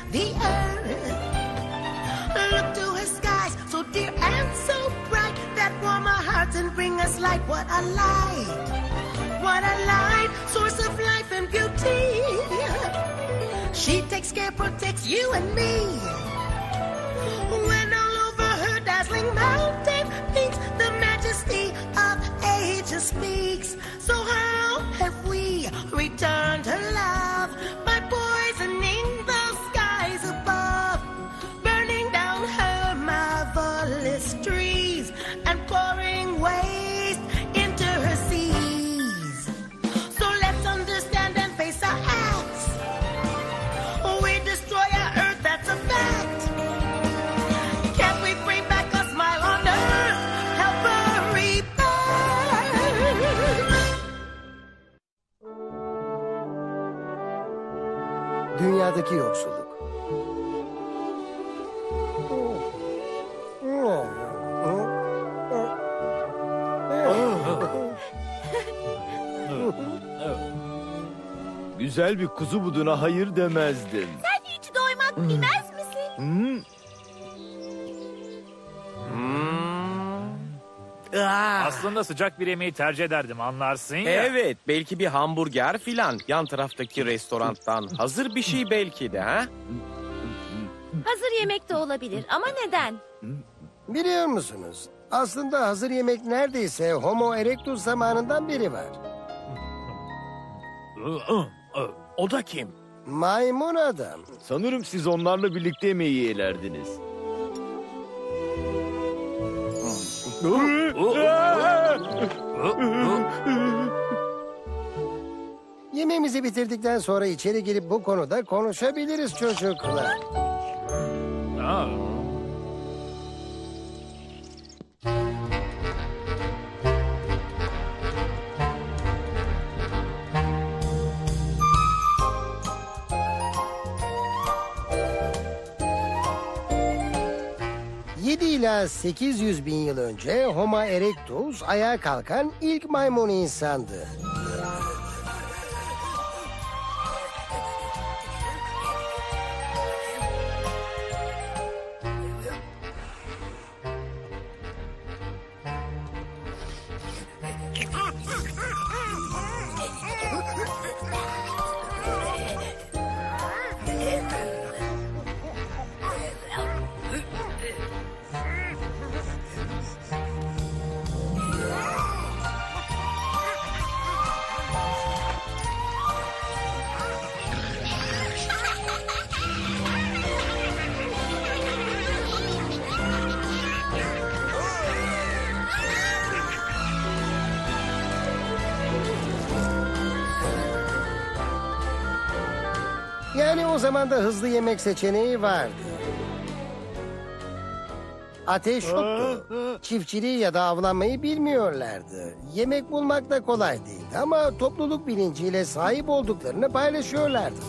the earth. Look to her skies, so dear and so bright, that warm our hearts and bring us light. What a light, what a light, source of life and beauty. She takes care, protects you and me. When all over her dazzling mountain peaks, the majesty of ages speaks. So how have we returned her love by poisoning the skies above, burning down her marvelous trees and pouring waste into her seas? So let's understand and face our acts. We destroy our earth, that's a fact. Can't we bring back a smile on earth? Help her rebirth. Dünyadaki yoksulluk. Güzel bir kuzu buduna hayır demezdim. Sen hiç doymak bilmez misin? Aslında sıcak bir yemeği tercih ederdim, anlarsın ya. Evet, belki bir hamburger filan. Yan taraftaki restorandan. Hazır bir şey belki de ha? Hazır yemek de olabilir ama neden? Biliyor musunuz? Aslında hazır yemek neredeyse Homo erectus zamanından beri var. O da kim? Maymun adam. Sanırım siz onlarla birlikte yemeği yelerdiniz. Yemeğimizi bitirdikten sonra içeri girip bu konuda konuşabiliriz çocuklar. Aa. ...7 ila 800 bin yıl önce Homo erectus ayağa kalkan ilk maymun insandı. Yani o zaman da hızlı yemek seçeneği vardı. Ateş yoktu. Çiftçiliği ya da avlanmayı bilmiyorlardı. Yemek bulmak da kolay değildi ama topluluk bilinciyle sahip olduklarını paylaşıyorlardı.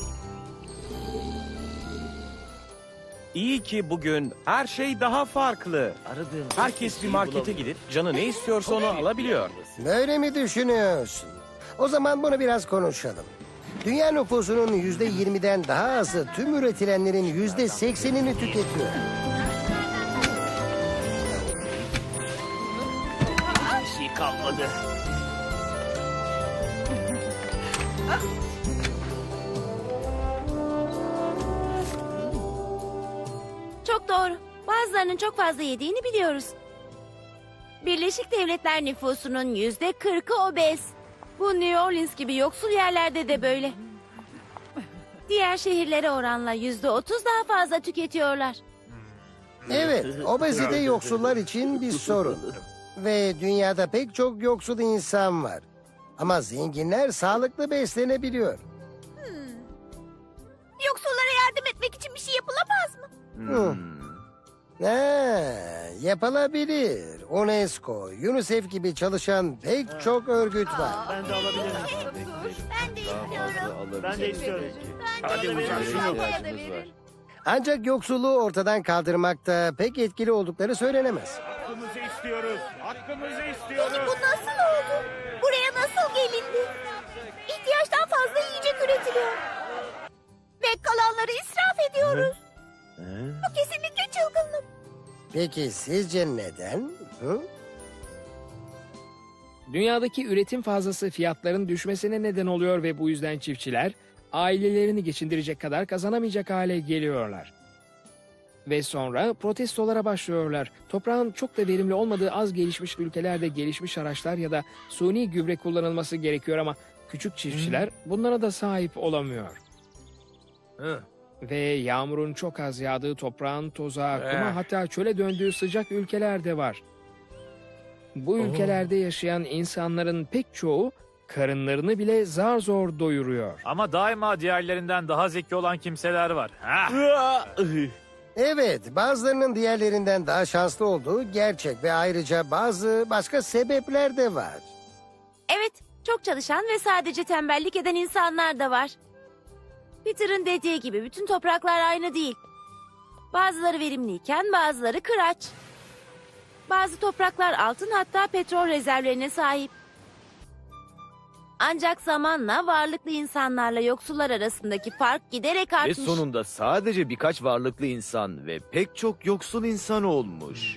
İyi ki bugün her şey daha farklı. Herkes bir markete gidip canı ne istiyorsa onu alabiliyor. Böyle mi düşünüyorsun? O zaman bunu biraz konuşalım. Dünya nüfusunun %20'den daha azı tüm üretilenlerin %80'ini tüketiyor. Bir şey kalmadı. Çok doğru. Bazılarının çok fazla yediğini biliyoruz. Birleşik Devletler nüfusunun %40'ı obez. Bu New Orleans gibi yoksul yerlerde de böyle. Diğer şehirlere oranla %30 daha fazla tüketiyorlar. Evet, obezite yoksullar için bir sorun. Ve dünyada pek çok yoksul insan var. Ama zenginler sağlıklı beslenebiliyor. Yoksullara yardım etmek için bir şey yapılamaz mı? Yapılabilir. UNESCO, UNICEF gibi çalışan pek çok örgüt var. Ben de alabilir miyim? Ben de istiyorum. Ben de istiyorum. Hadi hocam şunu. Ancak yoksulluğu ortadan kaldırmakta pek etkili oldukları söylenemez. Hakkımızı istiyoruz. Hakkımızı istiyoruz. Bu nasıl oldu? Buraya nasıl gelindi? İhtiyaçtan fazla yiyecek üretiliyor. Ve Tek kalanları israf ediyoruz. Bu kesinlikle çılgınlık. Peki sizce neden? Hı? Dünyadaki üretim fazlası fiyatların düşmesine neden oluyor ve bu yüzden çiftçiler ailelerini geçindirecek kadar kazanamayacak hale geliyorlar. Ve sonra protestolara başlıyorlar. Toprağın çok da verimli olmadığı az gelişmiş ülkelerde gelişmiş araçlar ya da suni gübre kullanılması gerekiyor ama küçük çiftçiler bunlara da sahip olamıyor. Ve yağmurun çok az yağdığı, toprağın toza, kuma hatta çöle döndüğü sıcak ülkeler de var. Bu ülkelerde yaşayan insanların pek çoğu karınlarını bile zar zor doyuruyor. Ama daima diğerlerinden daha zeki olan kimseler var. Evet, bazılarının diğerlerinden daha şanslı olduğu gerçek ve ayrıca bazı başka sebepler de var. Evet, çok çalışan ve sadece tembellik eden insanlar da var. Peter'ın dediği gibi bütün topraklar aynı değil. Bazıları verimliyken bazıları kıraç. Bazı topraklar altın hatta petrol rezervlerine sahip. Ancak zamanla varlıklı insanlarla yoksullar arasındaki fark giderek Ve artmış. sonunda sadece birkaç varlıklı insan ve pek çok yoksul insan olmuş.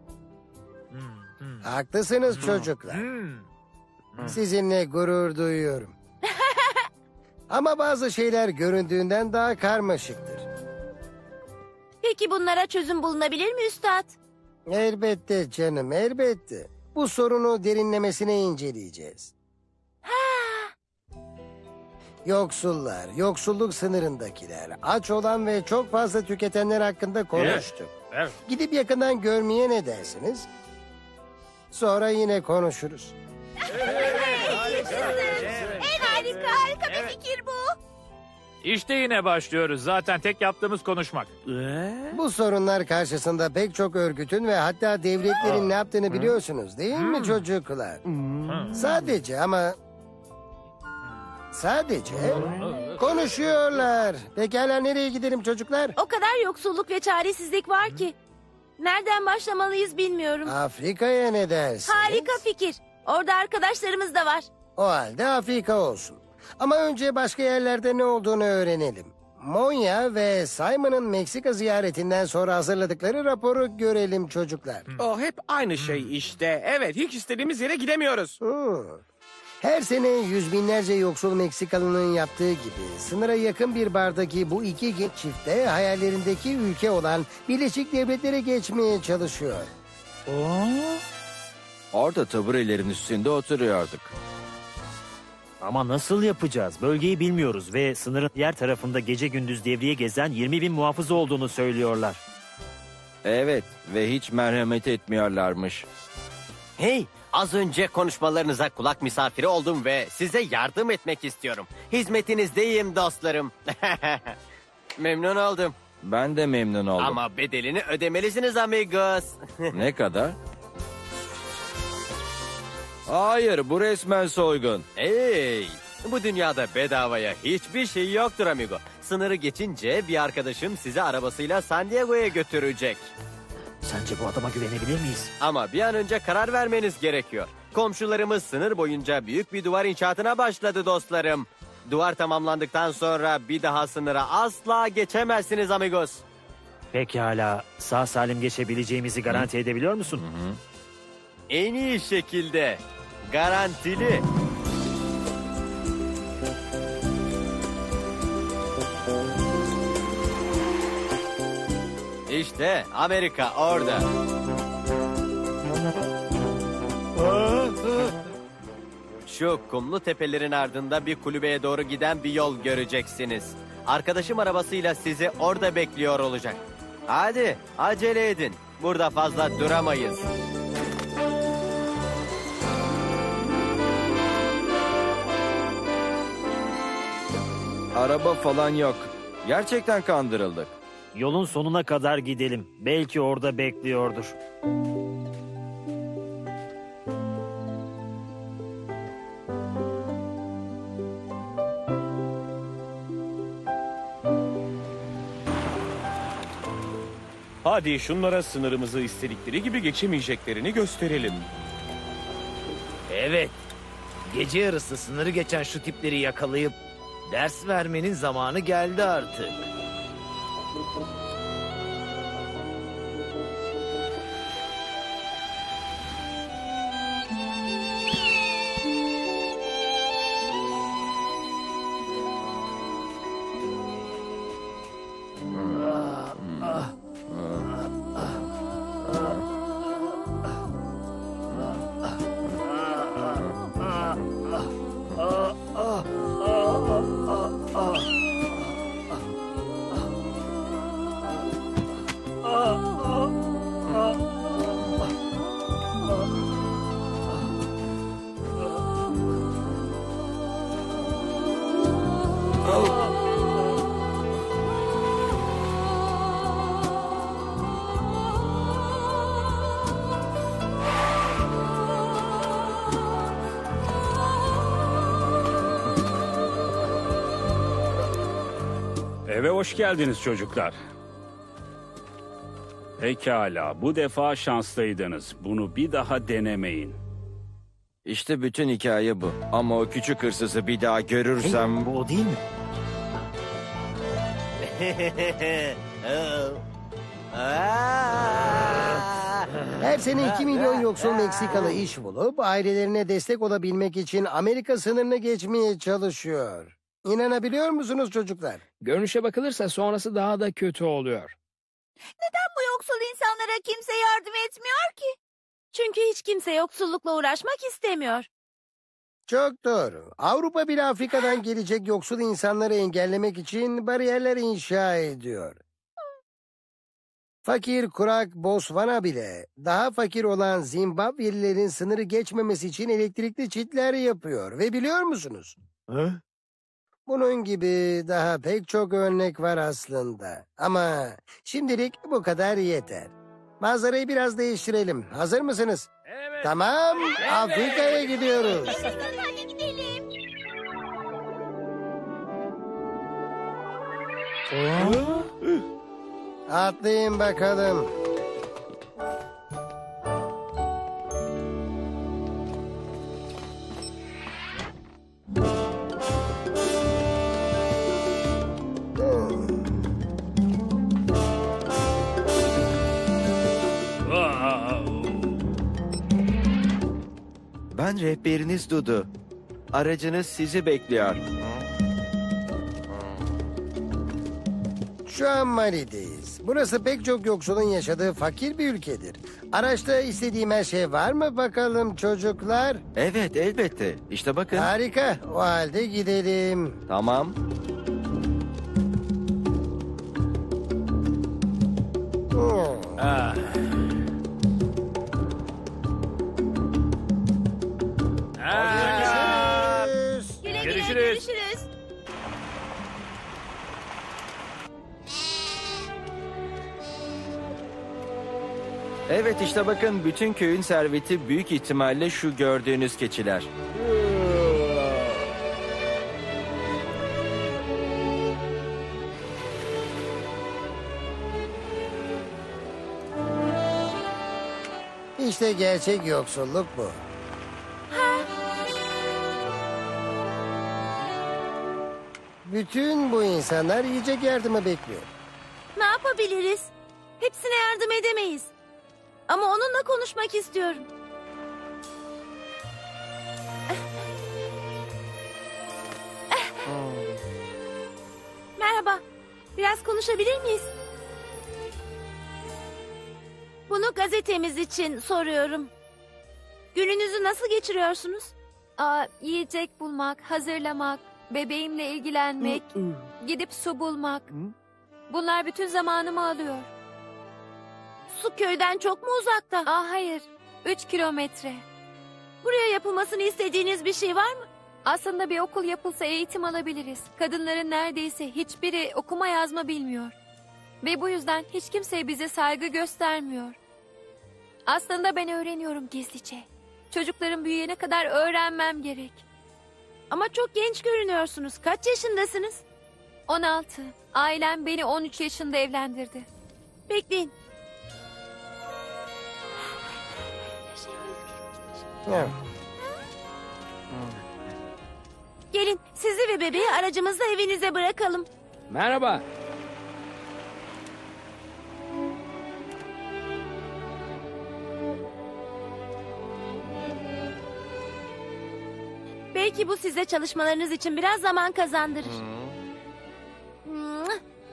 Haklısınız çocuklar. Sizinle gurur duyuyorum. Ama bazı şeyler göründüğünden daha karmaşıktır. Peki bunlara çözüm bulunabilir mi üstad? Elbette canım, elbette. Bu sorunu derinlemesine inceleyeceğiz. Yoksullar, yoksulluk sınırındakiler, aç olan ve çok fazla tüketenler hakkında konuştuk. Evet. Gidip yakından görmeye ne dersiniz? Sonra yine konuşuruz. Harika bir fikir bu. İşte yine başlıyoruz. Zaten tek yaptığımız konuşmak. Bu sorunlar karşısında pek çok örgütün ve hatta devletlerin ne yaptığını biliyorsunuz değil mi çocuklar? Sadece konuşuyorlar. Pekala nereye gidelim çocuklar? O kadar yoksulluk ve çaresizlik var ki. Nereden başlamalıyız bilmiyorum. Afrika'ya ne dersiniz? Harika fikir. Orada arkadaşlarımız da var. O halde Afrika olsun. Ama önce başka yerlerde ne olduğunu öğrenelim. Monya ve Simon'ın Meksika ziyaretinden sonra hazırladıkları raporu görelim çocuklar. O hep aynı şey işte. Evet, hiç istediğimiz yere gidemiyoruz. Her sene yüz binlerce yoksul Meksikalı'nın yaptığı gibi sınıra yakın bir bardaki bu iki genç çift de hayallerindeki ülke olan Birleşik Devletler'e geçmeye çalışıyor. Orada taburelerin üstünde oturuyorduk. Ama nasıl yapacağız? Bölgeyi bilmiyoruz ve sınırın diğer tarafında gece gündüz devriye gezen 20.000 muhafız olduğunu söylüyorlar. Evet ve hiç merhamet etmiyorlarmış. Hey, az önce konuşmalarınıza kulak misafiri oldum ve size yardım etmek istiyorum. Hizmetinizdeyim dostlarım. Memnun oldum. Ben de memnun oldum. Ama bedelini ödemelisiniz amigos. Ne kadar? Hayır, bu resmen soygun. Hey, bu dünyada bedavaya hiçbir şey yoktur amigo. Sınırı geçince bir arkadaşım sizi arabasıyla San Diego'ya götürecek. Sence bu adama güvenebilir miyiz? Ama bir an önce karar vermeniz gerekiyor. Komşularımız sınır boyunca büyük bir duvar inşaatına başladı dostlarım. Duvar tamamlandıktan sonra bir daha sınıra asla geçemezsiniz amigos. Pekala, sağ salim geçebileceğimizi garanti edebiliyor musun? En iyi şekilde. Garantili. İşte Amerika orada. Şu kumlu tepelerin ardında bir kulübeye doğru giden bir yol göreceksiniz. Arkadaşım arabasıyla sizi orada bekliyor olacak. Hadi acele edin. Burada fazla duramayız. Araba falan yok. Gerçekten kandırıldık. Yolun sonuna kadar gidelim. Belki orada bekliyordur. Hadi şunlara sınırımızı istedikleri gibi geçemeyeceklerini gösterelim. Evet. Gece yarısı sınırı geçen şu tipleri yakalayıp Ders vermenin zamanı geldi artık. Eve hoş geldiniz çocuklar. Pekala, bu defa şanslıydınız. Bunu bir daha denemeyin. İşte bütün hikaye bu. Ama o küçük hırsızı bir daha görürsem... Bu o değil mi? Her sene 2 milyon yoksul Meksikalı iş bulup ailelerine destek olabilmek için Amerika sınırını geçmeye çalışıyor. İnanabiliyor musunuz çocuklar? Görünüşe bakılırsa sonrası daha da kötü oluyor. Neden bu yoksul insanlara kimse yardım etmiyor ki? Çünkü hiç kimse yoksullukla uğraşmak istemiyor. Çok doğru. Avrupa bile Afrika'dan gelecek yoksul insanları engellemek için bariyerler inşa ediyor. Fakir, kurak Botswana bile daha fakir olan Zimbabwelilerin sınırı geçmemesi için elektrikli çitler yapıyor. Ve biliyor musunuz? Bunun gibi daha pek çok örnek var aslında. Ama şimdilik bu kadar yeter. Manzarayı biraz değiştirelim. Hazır mısınız? Evet. Tamam, Afrika'ya gidiyoruz. Hadi gidelim. Atlayın bakalım. Ben rehberiniz Dudu. Aracınız sizi bekliyor. Şu an Mali'deyiz. Burası pek çok yoksulun yaşadığı fakir bir ülkedir. Araçta istediğim her şey var mı bakalım çocuklar? Evet, elbette. İşte bakın. Harika. O halde gidelim. Tamam. Ah, Görüşürüz. Güle güle Görüşürüz. görüşürüz. Evet, işte bakın bütün köyün serveti büyük ihtimalle şu gördüğünüz keçiler. İşte gerçek yoksulluk bu. Bütün bu insanlar yiyecek yardımı bekliyor. Ne yapabiliriz? Hepsine yardım edemeyiz. Ama onunla konuşmak istiyorum. Merhaba. Biraz konuşabilir miyiz? Bunu gazetemiz için soruyorum. Gününüzü nasıl geçiriyorsunuz? Yiyecek bulmak, hazırlamak, bebeğimle ilgilenmek, gidip su bulmak. Bunlar bütün zamanımı alıyor. Su köyden çok mu uzakta? Hayır, 3 kilometre. Buraya yapılmasını istediğiniz bir şey var mı? Aslında bir okul yapılsa eğitim alabiliriz. Kadınların neredeyse hiçbiri okuma yazma bilmiyor. Ve bu yüzden hiç kimse bize saygı göstermiyor. Aslında ben öğreniyorum gizlice. Çocuklarım büyüyene kadar öğrenmem gerek. Ama çok genç görünüyorsunuz. Kaç yaşındasınız? 16. Ailem beni 13 yaşında evlendirdi. Bekleyin. Evet. Gelin sizi ve bebeği aracımızla evinize bırakalım. Merhaba. Belki bu size çalışmalarınız için biraz zaman kazandırır. Mua.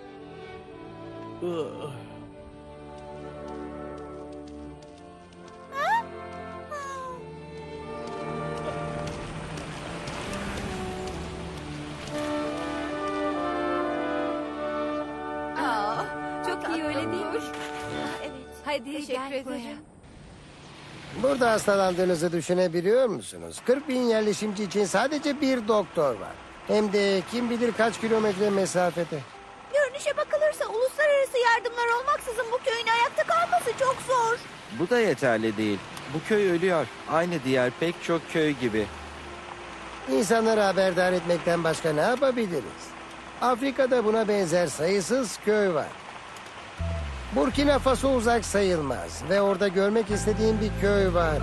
Çok iyi öyle değil mi? Evet. Hadi gel buraya. Burada hastalandığınızı düşünebiliyor musunuz? 40 bin yerleşimci için sadece bir doktor var. Hem de kim bilir kaç kilometre mesafede. Görünüşe bakılırsa uluslararası yardımlar olmaksızın bu köyün ayakta kalması çok zor. Bu da yeterli değil. Bu köy ölüyor. Aynı diğer pek çok köy gibi. İnsanları haberdar etmekten başka ne yapabiliriz? Afrika'da buna benzer sayısız köy var. Burkina Faso uzak sayılmaz ve orada görmek istediğim bir köy var.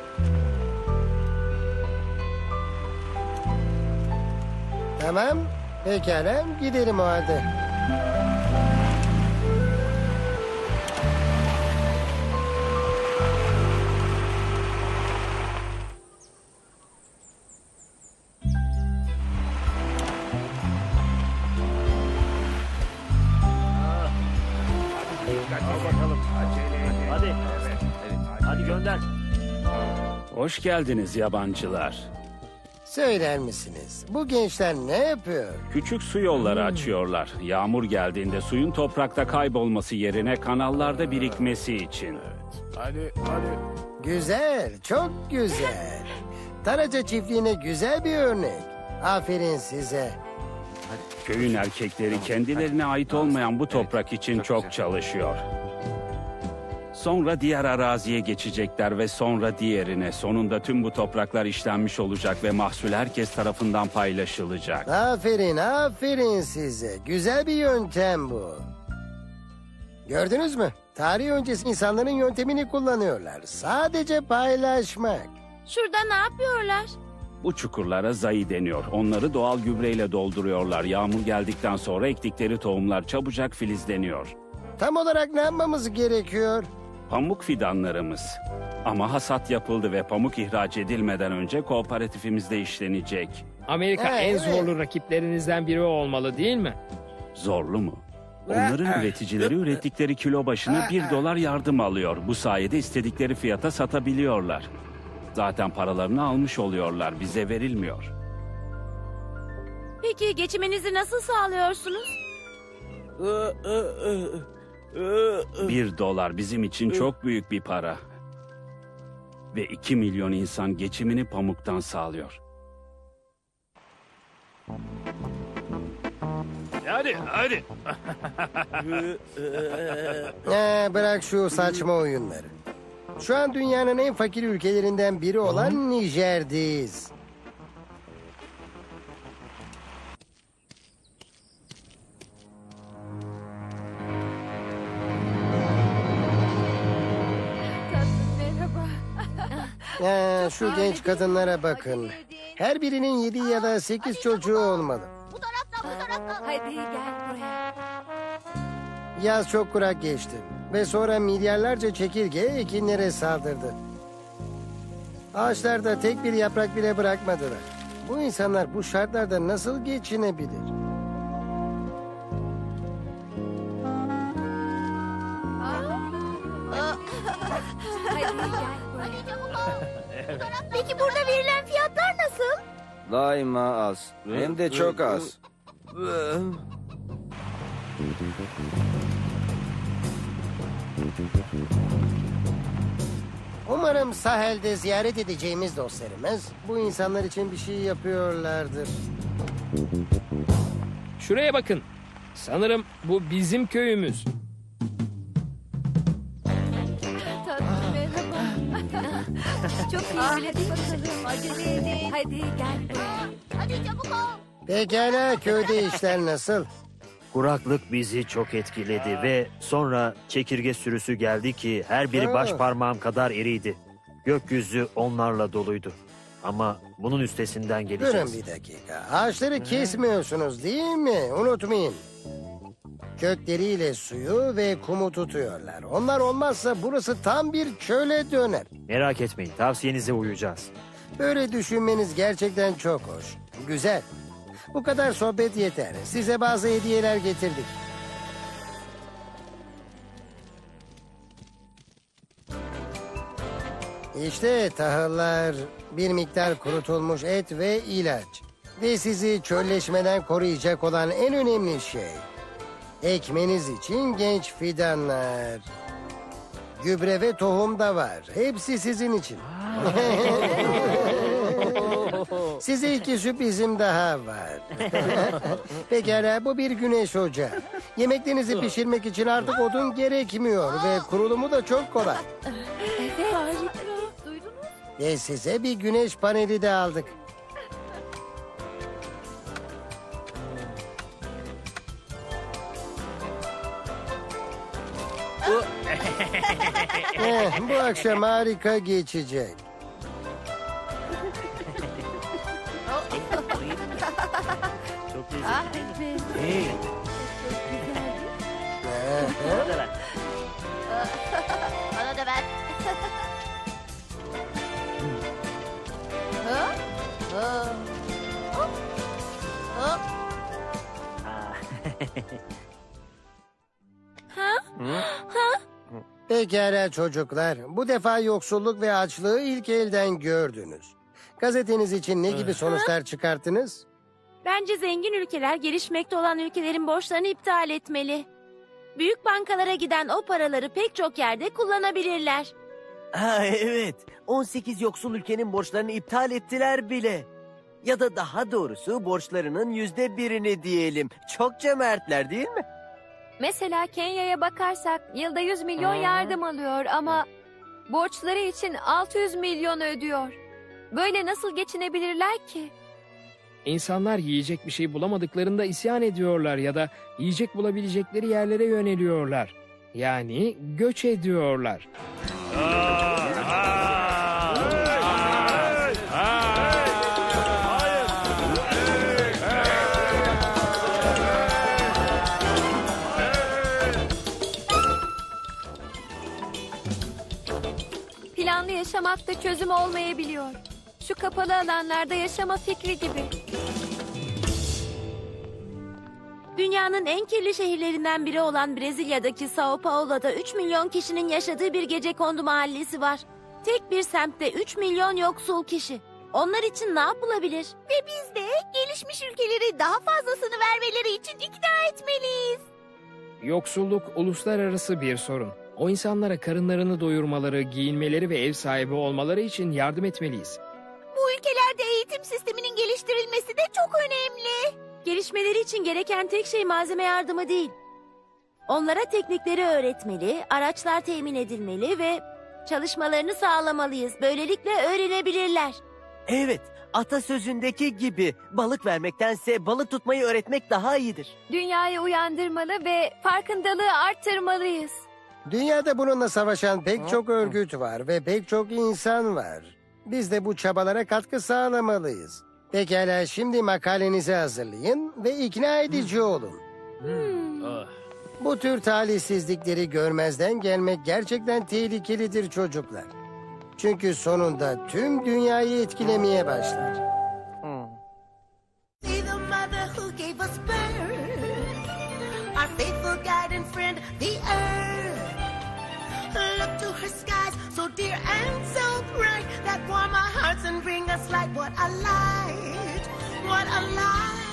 Tamam, pekala gidelim o halde. Hadi. Hadi gönder. Hoş geldiniz yabancılar. Söyler misiniz? Bu gençler ne yapıyor? Küçük su yolları açıyorlar. Yağmur geldiğinde suyun toprakta kaybolması yerine kanallarda birikmesi için. Güzel, çok güzel. Taraca çiftliğine güzel bir örnek. Aferin size. Köyün erkekleri kendilerine ait olmayan bu toprak için çok çalışıyor. Sonra diğer araziye geçecekler ve sonra diğerine. Sonunda tüm bu topraklar işlenmiş olacak ve mahsul herkes tarafından paylaşılacak. Aferin, aferin size. Güzel bir yöntem bu. Gördünüz mü? Tarih öncesi insanların yöntemini kullanıyorlar. Sadece paylaşmak. Şurada ne yapıyorlar? Bu çukurlara zayi deniyor. Onları doğal gübreyle dolduruyorlar. Yağmur geldikten sonra ektikleri tohumlar çabucak filizleniyor. Tam olarak ne yapmamız gerekiyor? Pamuk fidanlarımız. Ama hasat yapıldı ve pamuk ihraç edilmeden önce kooperatifimizde işlenecek. Amerika en Evet. zorlu rakiplerinizden biri olmalı değil mi? Zorlu mu? Onların üreticileri ürettikleri kilo başına $1 yardım alıyor. Bu sayede istedikleri fiyata satabiliyorlar. Zaten paralarını almış oluyorlar. Bize verilmiyor. Peki geçiminizi nasıl sağlıyorsunuz? $1 bizim için çok büyük bir para. Ve 2 milyon insan geçimini pamuktan sağlıyor. Hadi. Bırak şu saçma oyunları. Şu an dünyanın en fakir ülkelerinden biri olan Nijer'deyiz. Merhaba. Şu genç kadınlara bakın. Her birinin 7 ya da 8 çocuğu olmalı. Hadi gel buraya. Yaz çok kurak geçti. Ve sonra milyarlarca çekirge ekinlere saldırdı. Ağaçlarda tek bir yaprak bile bırakmadılar. Bu insanlar bu şartlarda nasıl geçinebilir? Hadi gel buraya. Peki burada verilen fiyatlar nasıl? Daima az. Hem de çok az. Umarım sahilde ziyaret edeceğimiz dostlarımız bu insanlar için bir şey yapıyorlardır. Şuraya bakın. Sanırım bu bizim köyümüz. Tatlım merhaba. Çok iyi öyle değil mi? Acele edin. Hadi gel buraya. Pekala, köyde işler nasıl? Kuraklık bizi çok etkiledi ve sonra çekirge sürüsü geldi ki her biri baş parmağım kadar iriydi. Gökyüzü onlarla doluydu. Ama bunun üstesinden Durun geleceğiz. bir dakika. Ağaçları kesmiyorsunuz değil mi? Unutmayın. Kökleriyle suyu ve kumu tutuyorlar. Onlar olmazsa burası tam bir çöle döner. Merak etmeyin, tavsiyenize uyacağız. Böyle düşünmeniz gerçekten çok hoş. Güzel. Bu kadar sohbet yeter. Size bazı hediyeler getirdik. İşte tahıllar, bir miktar kurutulmuş et ve ilaç. Ve sizi çölleşmeden koruyacak olan en önemli şey. Ekmeniz için genç fidanlar. Gübre ve tohum da var. Hepsi sizin için. Size 2 sürprizim daha var. Pekala, bu bir güneş ocağı. Yemeklerinizi pişirmek için artık odun gerekmiyor ve kurulumu da çok kolay. Evet. Harika. Duydunuz? Ve size bir güneş paneli de aldık. Bu akşam harika geçecek. Çok Ah, lezzetli. evet. Bana da ver. Ha? Ha. Hop. Hop. Pekala çocuklar. Bu defa yoksulluk ve açlığı ilk elden gördünüz. Gazeteniz için ne gibi sonuçlar çıkarttınız? Bence zengin ülkeler gelişmekte olan ülkelerin borçlarını iptal etmeli. Büyük bankalara giden o paraları pek çok yerde kullanabilirler. Ha evet. 18 yoksul ülkenin borçlarını iptal ettiler bile. Ya da daha doğrusu borçlarının %1'ini diyelim. Çok cömertler değil mi? Mesela Kenya'ya bakarsak yılda 100 milyon yardım alıyor ama borçları için 600 milyon ödüyor. Böyle nasıl geçinebilirler ki? İnsanlar yiyecek bir şey bulamadıklarında isyan ediyorlar ya da yiyecek bulabilecekleri yerlere yöneliyorlar. Yani göç ediyorlar. Planlı yaşamak da çözüm olmayabiliyor. Şu kapalı alanlarda yaşama fikri gibi. Dünyanın en kirli şehirlerinden biri olan Brezilya'daki Sao Paulo'da 3 milyon kişinin yaşadığı bir gecekondu mahallesi var. Tek bir semtte 3 milyon yoksul kişi. Onlar için ne yapılabilir? Ve biz de gelişmiş ülkeleri daha fazlasını vermeleri için ikna etmeliyiz. Yoksulluk uluslararası bir sorun. O insanlara karınlarını doyurmaları, giyinmeleri ve ev sahibi olmaları için yardım etmeliyiz. Bu ülkelerde eğitim sisteminin geliştirilmesi de çok önemli. Gelişmeleri için gereken tek şey malzeme yardımı değil. Onlara teknikleri öğretmeli, araçlar temin edilmeli ve çalışmalarını sağlamalıyız. Böylelikle öğrenebilirler. Evet. Atasözündeki gibi balık vermektense balık tutmayı öğretmek daha iyidir. Dünyayı uyandırmalı ve farkındalığı arttırmalıyız. Dünyada bununla savaşan pek çok örgüt var ve pek çok insan var. Biz de bu çabalara katkı sağlamalıyız. Pekala, şimdi makalenizi hazırlayın ve ikna edici olun. Bu tür talihsizlikleri görmezden gelmek gerçekten tehlikelidir çocuklar. Çünkü sonunda tüm dünyayı etkilemeye başlar. See the mother who gave us birth, our faithful guide and friend, the earth. Look to her skies, so dear and so bright, that warm our hearts and bring us light. What a light, what a light.